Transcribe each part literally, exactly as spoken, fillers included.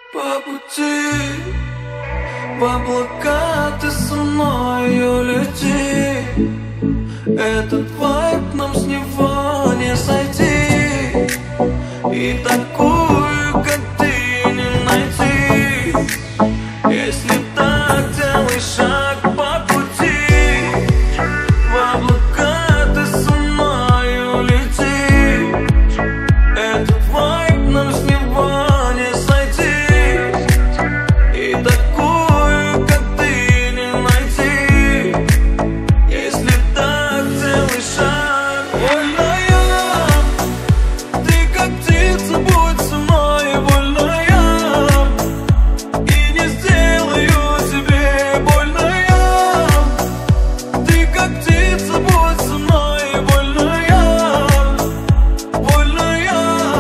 По пути в облака ты со мною лети. Этот вайб нам с него не сойти. И такую, как ты, не найти. Если так, делай шаг по пути. В облака ты со мною лети. Этот вайб нам с него не сойти. И такую, как ты, не найти. Если так, делай шаг. Вольная, ты как птица, будь со мной. Вольная, и не сделаю тебе больная. Ты как птица, будь со мной. Вольная, вольная.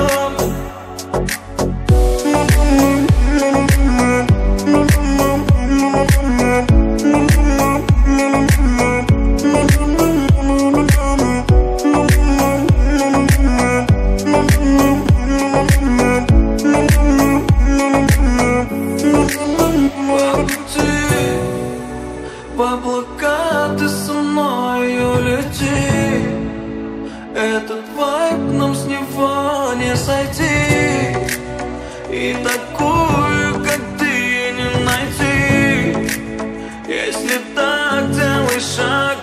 В облака ты со мною лети. Этот вайб нам с него не сойти. И такую, как ты, не найти. Если так, делай шаг.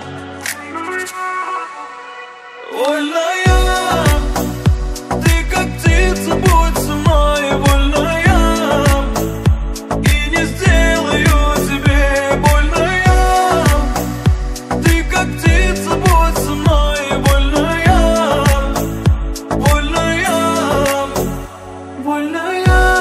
Вольная, ты как птица, будь со мной. Вольная, и не сделаю тебе больная. Ты как птица, будь со мной. Вольная, вольная, вольная.